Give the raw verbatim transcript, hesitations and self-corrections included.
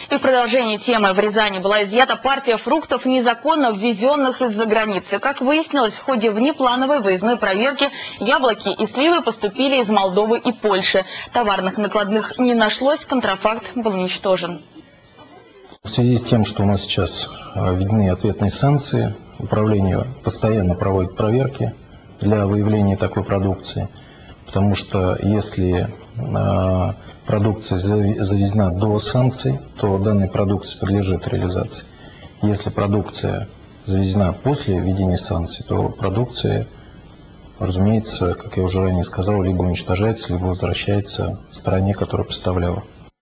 И в продолжении темы в Рязани была изъята партия фруктов, незаконно ввезенных из-за границы. Как выяснилось, в ходе внеплановой выездной проверки яблоки и сливы поступили из Молдовы и Польши. Товарных накладных не нашлось, контрафакт был уничтожен. В связи с тем, что у нас сейчас введены ответные санкции, управление постоянно проводит проверки для выявления такой продукции, потому что если э, продукция завезена до санкций, то данная продукция подлежит реализации. Если продукция завезена после введения санкций, то продукция, разумеется, как я уже ранее сказал, либо уничтожается, либо возвращается стране, которая поставляла.